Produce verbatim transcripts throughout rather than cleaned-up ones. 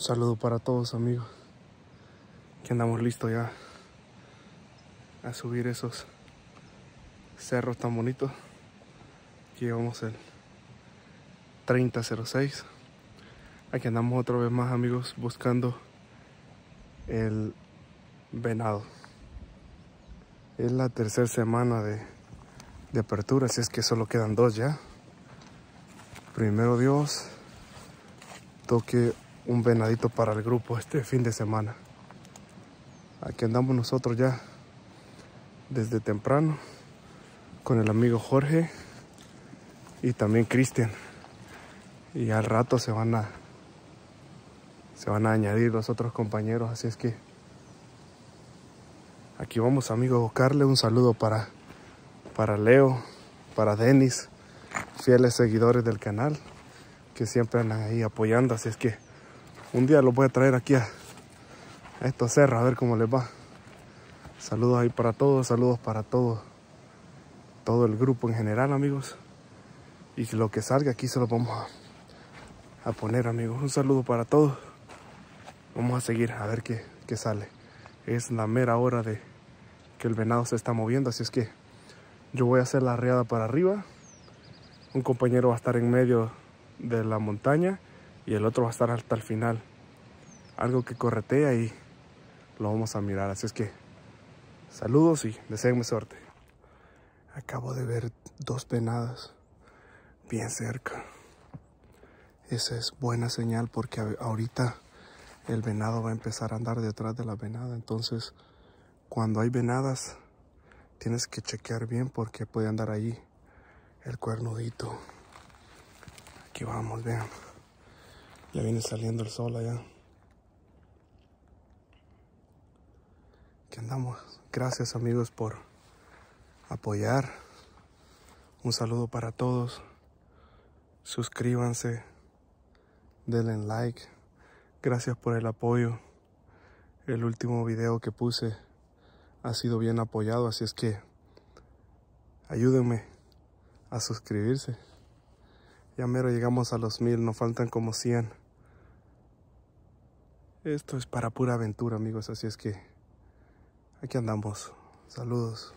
Un saludo para todos, amigos, que andamos listos ya a subir esos cerros tan bonitos. Aquí llevamos el treinta cero seis. Aquí andamos otra vez más, amigos, buscando el venado. Es la tercera semana de, de apertura, así es que solo quedan dos ya. Primero Dios, toque un venadito para el grupo este fin de semana. Aquí andamos nosotros ya desde temprano con el amigo Jorge y también Cristian. Y al rato se van a se van a añadir los otros compañeros, así es que aquí vamos, amigos, a buscarle. Un saludo para para Leo, para Denis, fieles seguidores del canal que siempre andan ahí apoyando, así es que un día los voy a traer aquí a, a estos cerros a ver cómo les va. Saludos ahí para todos, saludos para todo, todo el grupo en general, amigos. Y lo que salga aquí se lo vamos a, a poner, amigos. Un saludo para todos. Vamos a seguir a ver qué, qué sale. Es la mera hora de que el venado se está moviendo, así es que yo voy a hacer la arriada para arriba. Un compañero va a estar en medio de la montaña y el otro va a estar hasta el final. Algo que corretea y lo vamos a mirar. Así es que saludos y deseenme suerte. Acabo de ver dos venadas bien cerca. Esa es buena señal porque ahorita el venado va a empezar a andar detrás de la venada. Entonces, cuando hay venadas, tienes que chequear bien porque puede andar ahí el cuernudito. Aquí vamos, vean. Ya viene saliendo el sol allá. Aquí andamos. Gracias, amigos, por apoyar. Un saludo para todos. Suscríbanse. Denle like. Gracias por el apoyo. El último video que puse ha sido bien apoyado, así es que ayúdenme a suscribirse. Ya mero llegamos a los mil, nos faltan como cien. Esto es para pura aventura, amigos, así es que aquí andamos. Saludos.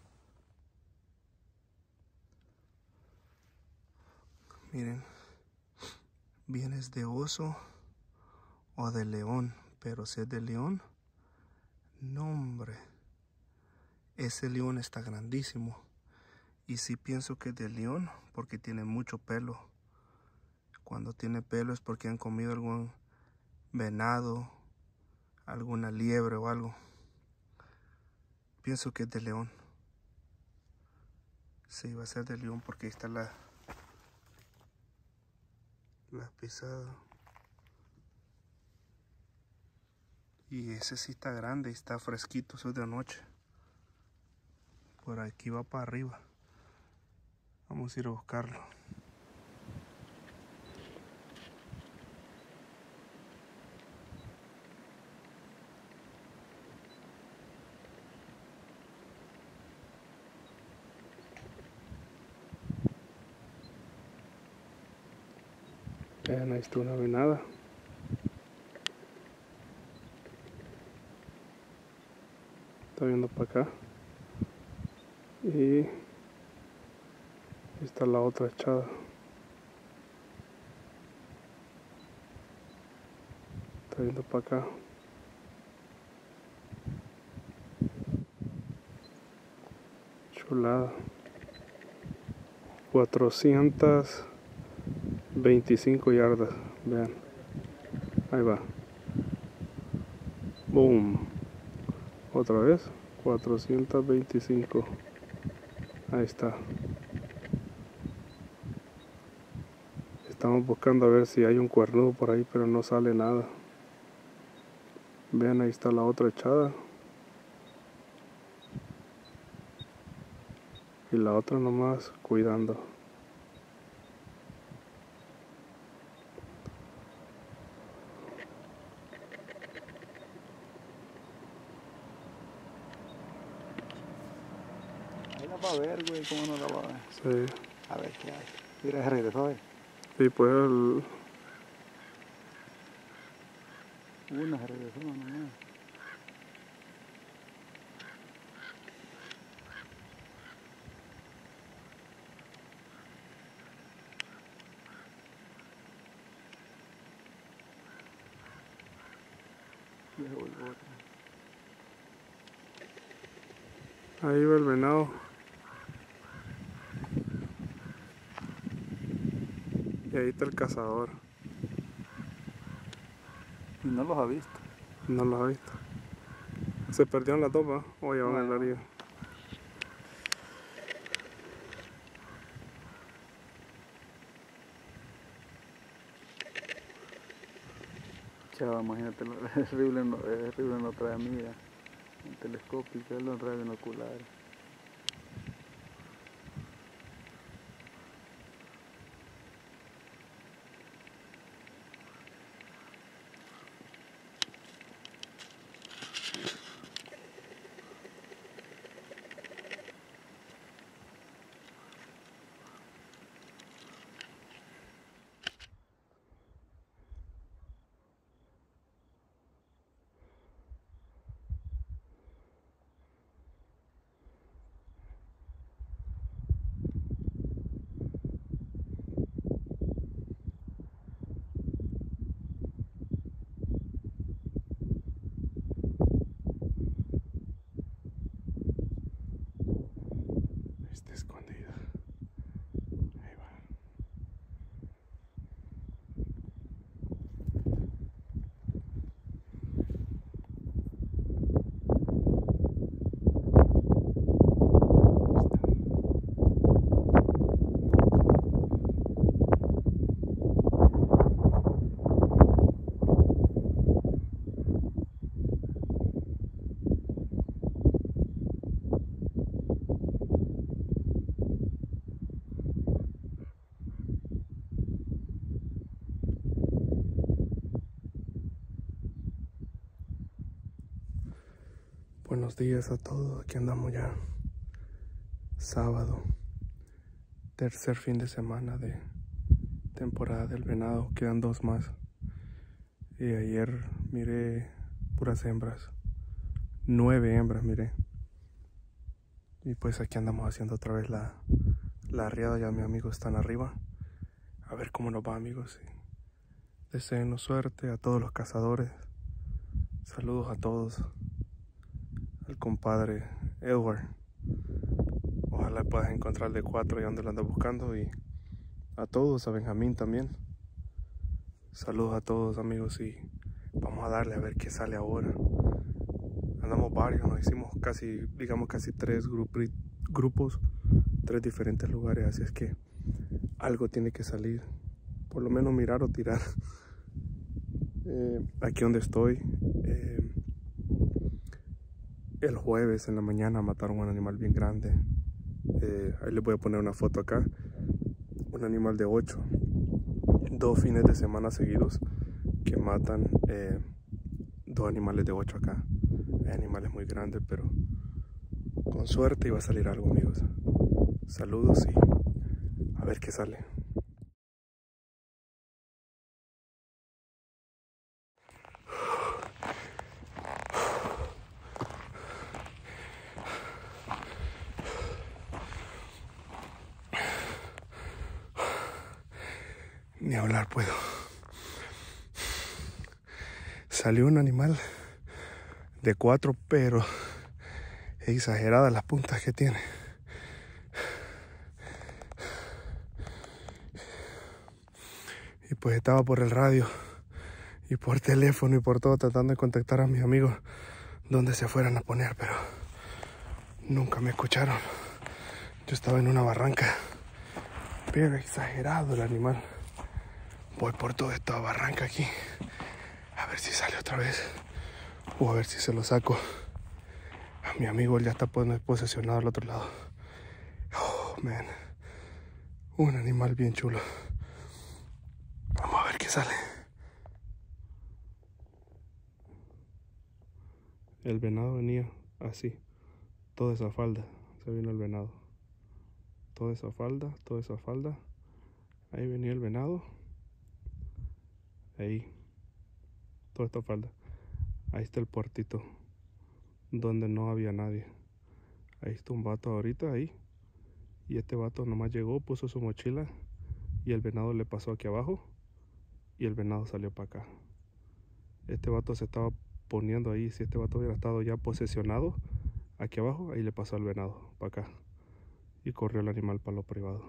Miren, ¿vienes de oso o de león? Pero si es de león, no, hombre, ese león está grandísimo. Y sí pienso que es de león porque tiene mucho pelo. Cuando tiene pelo es porque han comido algún venado, alguna liebre o algo. Pienso que es de león. Sí, va a ser de león porque ahí está la, la pisada. Y ese sí está grande y está fresquito, eso es de anoche. Por aquí va para arriba. Vamos a ir a buscarlo. Vean, ahí está una venada. Está viendo para acá. Y está la otra echada. Está viendo para acá. Chulada. cuatrocientas veinticinco yardas. Vean. Ahí va. Boom. Otra vez. cuatrocientos veinticinco. Ahí está. Estamos buscando a ver si hay un cuernudo por ahí, pero no sale nada. Vean, ahí está la otra echada. Y la otra nomás cuidando. Ahí la va a ver, güey, cómo no la va a ver. Sí. A ver qué hay. Mira, se regresó, eh. Sí, pues el... Una se regresó nomás. Y se volvió otra. Ahí va el venado. Y ahí está el cazador. Y no los ha visto. No lo ha visto. Se perdieron las dos, ¿va? O ya van a la orilla. Chava, imagínate, es horrible, no, es horrible no trae mira. El telescopio, él no trae binoculares. Está escondida. Ahí va. Buenos días a todos, aquí andamos ya sábado, tercer fin de semana de temporada del venado, quedan dos más. Y ayer miré puras hembras, nueve hembras miré. Y pues aquí andamos haciendo otra vez la, la arriada, ya mis amigos están arriba. A ver cómo nos va, amigos. Y deseenos suerte a todos los cazadores. Saludos a todos. Al compadre Edward. Ojalá puedas encontrar de cuatro y donde lo andas buscando. Y a todos, a Benjamín también. Saludos a todos, amigos, y vamos a darle a ver qué sale ahora. Andamos varios, nos hicimos casi, digamos casi tres grupi- grupos, tres diferentes lugares, así es que algo tiene que salir. Por lo menos mirar o tirar. Eh, aquí donde estoy, eh, el jueves en la mañana mataron un animal bien grande. Eh, ahí les voy a poner una foto acá. Un animal de ocho. Dos fines de semana seguidos que matan eh, dos animales de ocho acá. Hay animales muy grandes, pero con suerte iba a salir algo, amigos. Saludos y a ver qué sale. Ni hablar puedo. Salió un animal de cuatro, pero exageradas las puntas que tiene. Y pues estaba por el radio y por teléfono y por todo tratando de contactar a mis amigos donde se fueran a poner, pero nunca me escucharon. Yo estaba en una barranca, pero exagerado el animal. Voy por toda esta barranca aquí, a ver si sale otra vez, o a ver si se lo saco. A mi amigo, él ya está posesionado al otro lado. Oh, man. Un animal bien chulo. Vamos a ver qué sale. El venado venía así, toda esa falda, se vino el venado. Toda esa falda, toda esa falda. Ahí venía el venado. Ahí, toda esta falda. Ahí está el puertito donde no había nadie. Ahí está un vato ahorita ahí. Y este vato nomás llegó, puso su mochila y el venado le pasó aquí abajo y el venado salió para acá. Este vato se estaba poniendo ahí. Si este vato hubiera estado ya posesionado aquí abajo, ahí le pasó al venado para acá y corrió el animal para lo privado.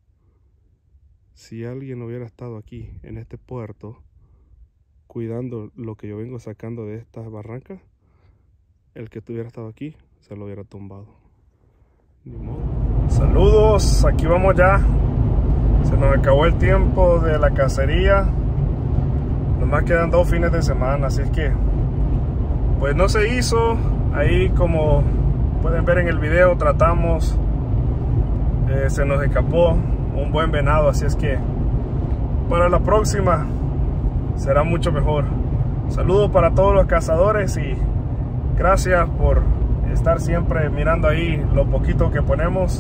Si alguien hubiera estado aquí en este puerto cuidando lo que yo vengo sacando de estas barrancas, el que tuviera estado aquí se lo hubiera tumbado. Ni modo. Saludos, aquí vamos ya. Se nos acabó el tiempo de la cacería. Nomás quedan dos fines de semana, así es que pues no se hizo. Ahí, como pueden ver en el video, tratamos, eh, se nos escapó un buen venado, así es que para la próxima será mucho mejor. Saludos para todos los cazadores y gracias por estar siempre mirando ahí lo poquito que ponemos.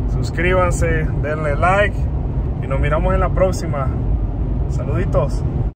Suscríbanse, denle like y nos miramos en la próxima. Saluditos.